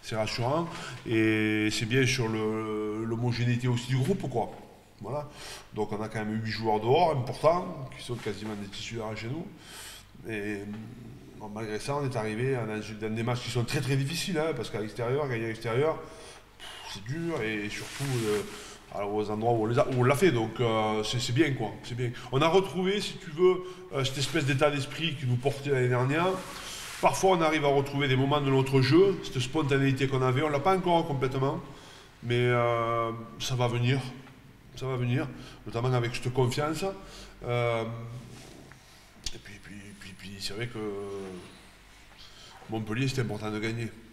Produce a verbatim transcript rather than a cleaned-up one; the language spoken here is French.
c'est rassurant. Et c'est bien sur l'homogénéité aussi du groupe, quoi. Voilà. Donc on a quand même huit joueurs dehors, importants, qui sont quasiment des titulaires chez nous. Et bon, malgré ça, on est arrivé dans, dans des matchs qui sont très très difficiles, hein, parce qu'à l'extérieur, gagner à l'extérieur, c'est dur, et surtout euh, alors, aux endroits où on les a- où on l'a fait. Donc euh, c'est c'est bien, quoi. C'est bien. On a retrouvé, si tu veux, euh, cette espèce d'état d'esprit qui nous portait l'année dernière. Parfois, on arrive à retrouver des moments de notre jeu, cette spontanéité qu'on avait. On l'a pas encore complètement, mais euh, ça va venir. Ça va venir, notamment avec cette confiance. Euh, et puis, puis, puis, puis c'est vrai que Montpellier, c'était important de gagner.